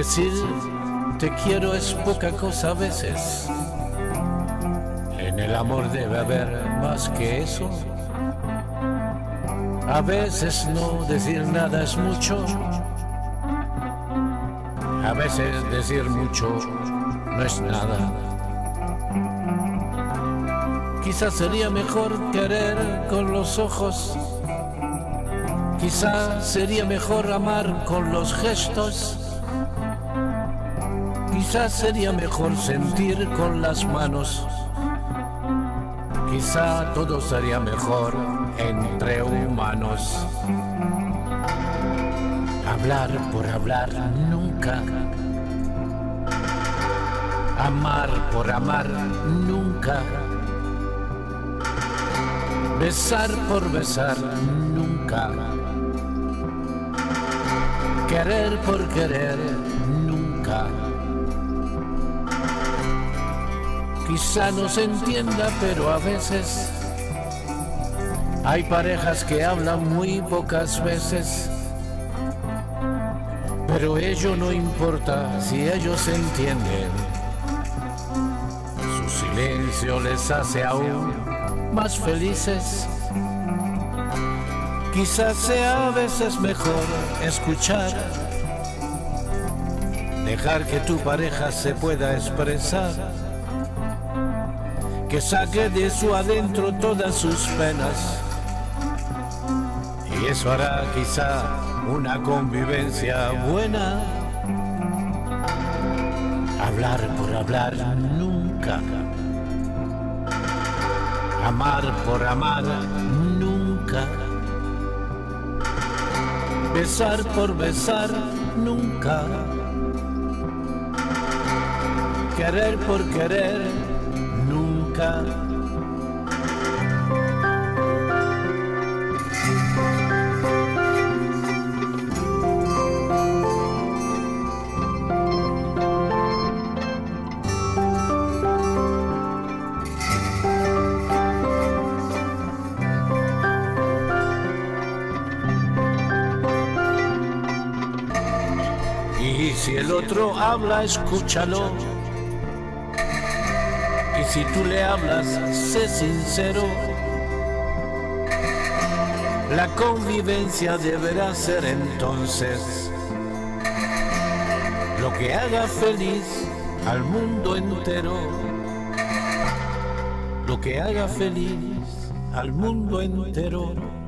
Decir te quiero es poca cosa a veces. En el amor debe haber más que eso. A veces no decir nada es mucho. A veces decir mucho no es nada. Quizás sería mejor querer con los ojos. Quizás sería mejor amar con los gestos. Quizás sería mejor sentir con las manos. Quizá todo sería mejor entre humanos. Hablar por hablar nunca. Amar por amar nunca. Besar por besar nunca. Querer por querer nunca. Quizá no se entienda, pero a veces hay parejas que hablan muy pocas veces. Pero ello no importa si ellos se entienden. Su silencio les hace aún más felices. Quizás sea a veces mejor escuchar, dejar que tu pareja se pueda expresar, que saque de su adentro todas sus penas, y eso hará quizá una convivencia buena. Hablar por hablar nunca. Amar por amar nunca. Besar por besar nunca. Querer por querer nunca. Y si el otro habla, escúchalo. Y si tú le hablas, sé sincero. La convivencia deberá ser entonces lo que haga feliz al mundo entero. Lo que haga feliz al mundo entero.